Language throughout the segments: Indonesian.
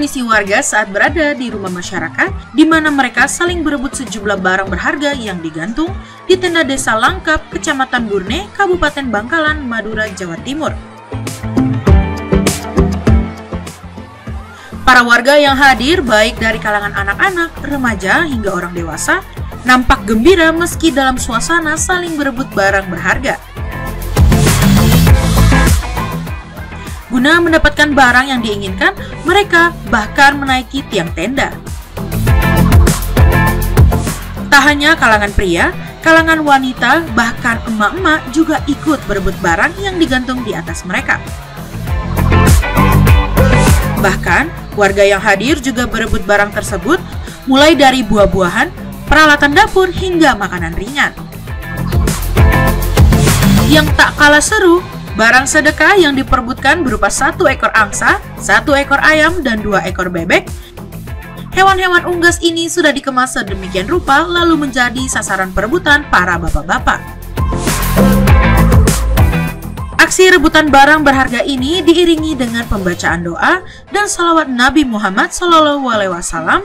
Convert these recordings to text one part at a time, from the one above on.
kondisi warga saat berada di rumah masyarakat, di mana mereka saling berebut sejumlah barang berharga yang digantung di tenda Desa Langkap, Kecamatan Burne, Kabupaten Bangkalan, Madura, Jawa Timur. Para warga yang hadir, baik dari kalangan anak-anak, remaja, hingga orang dewasa, nampak gembira meski dalam suasana saling berebut barang berharga. Guna mendapatkan barang yang diinginkan, mereka bahkan menaiki tiang tenda. Tak hanya kalangan pria, kalangan wanita, bahkan emak-emak juga ikut berebut barang yang digantung di atas mereka. Bahkan, warga yang hadir juga berebut barang tersebut, mulai dari buah-buahan, peralatan dapur, hingga makanan ringan. Yang tak kalah seru, barang sedekah yang diperebutkan berupa 1 ekor angsa, 1 ekor ayam, dan 2 ekor bebek. Hewan-hewan unggas ini sudah dikemas sedemikian rupa lalu menjadi sasaran perebutan para bapak-bapak. Aksi rebutan barang berharga ini diiringi dengan pembacaan doa dan salawat Nabi Muhammad SAW.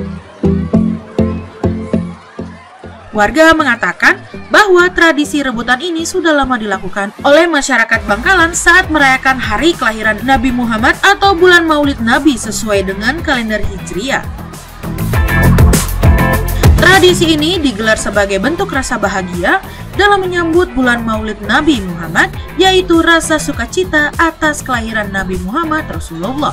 Warga mengatakan bahwa tradisi rebutan ini sudah lama dilakukan oleh masyarakat Bangkalan saat merayakan hari kelahiran Nabi Muhammad atau bulan Maulid Nabi sesuai dengan kalender Hijriah. Tradisi ini digelar sebagai bentuk rasa bahagia dalam menyambut bulan Maulid Nabi Muhammad, yaitu rasa sukacita atas kelahiran Nabi Muhammad Rasulullah.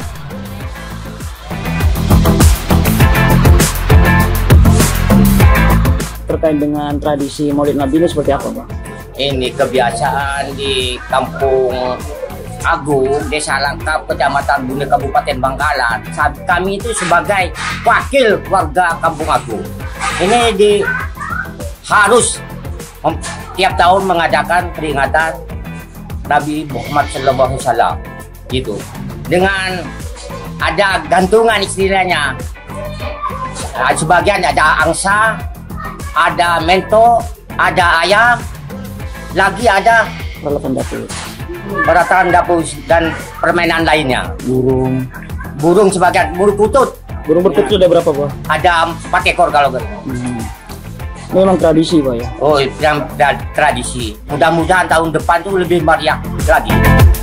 Terkait dengan tradisi Maulid Nabi ini seperti apa, Pak? Ini kebiasaan di Kampung Agung, Desa Langkap, Kecamatan Burne, Kabupaten Bangkalan. Kami itu sebagai wakil warga Kampung Agung. Ini harus tiap tahun mengadakan peringatan Nabi Muhammad SAW, gitu. Dengan ada gantungan istilahnya. Sebagian ada angsa, ada mento, ada ayam, lagi ada peralatan dapur dan permainan lainnya. Burung sebagian, burung putut. Burung putut sudah berapa, Pak? Ada 4 ekor kalau gitu. Memang tradisi, Pak, ya? Oh, yang tradisi. Mudah-mudahan tahun depan tuh lebih meriah lagi.